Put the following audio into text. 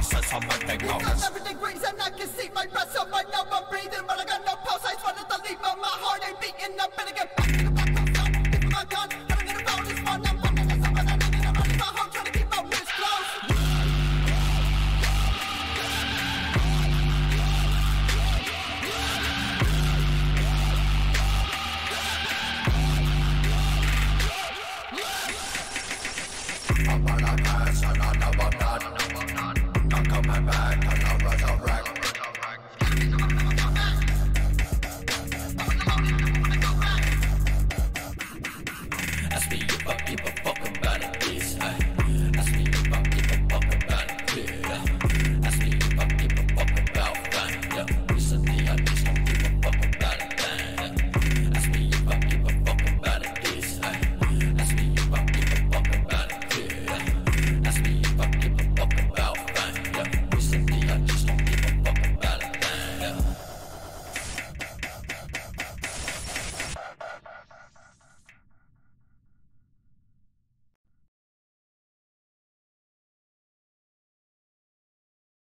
since I'm at the ghost. It's 7 degrees and I can see my breath, so I know I'm breathing, but I got no pulse. I just wanted to leave, but my heart ain't beating. I'm gonna get